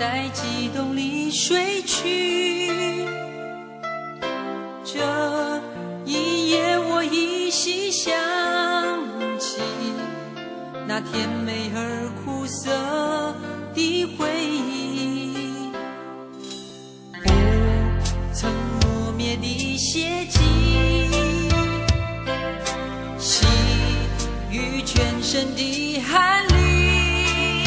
在激动里睡去。这一夜我依稀想起那甜美而苦涩的回忆，不曾磨灭的血迹，洗于全身的汗淋，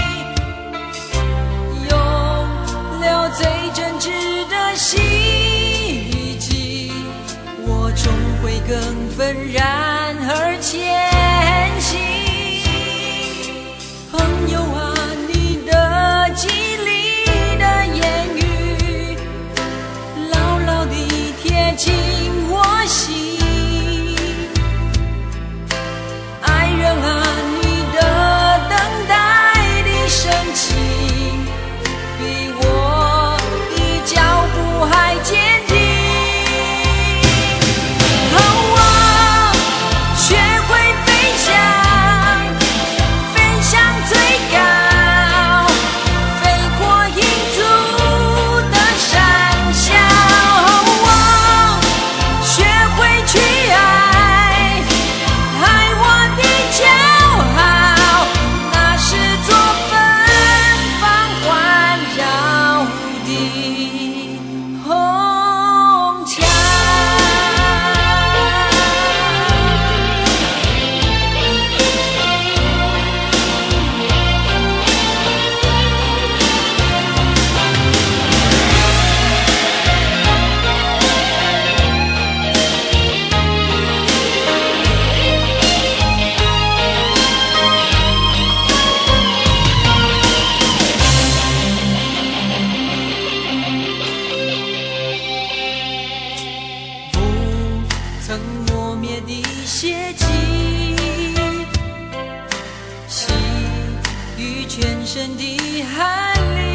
用了最真挚的希冀，我终会更愤然而前行。朋友啊，你的激励的言语牢牢地贴近我心。爱人啊，你的等待的深情比我的脚步还坚定。学会飞翔，飞向最高，飞过银族的山小。学会去爱，爱我的骄傲，那是座芬芳环绕的红墙。曾磨灭的血迹，洗于全身的汗淋。